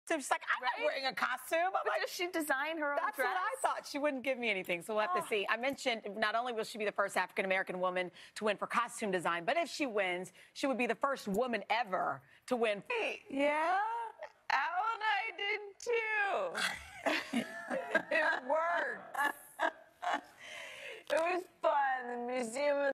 So she's like, I'm not wearing a costume. I'm like, does she design her own that's dress? what I thought. She wouldn't give me anything, so we'll have to see. I mentioned not only will she be the first African-American woman to win for costume design, but if she wins, she would be the first woman ever to win. Yeah, Al and I did too. It worked. It was fun. The Museum of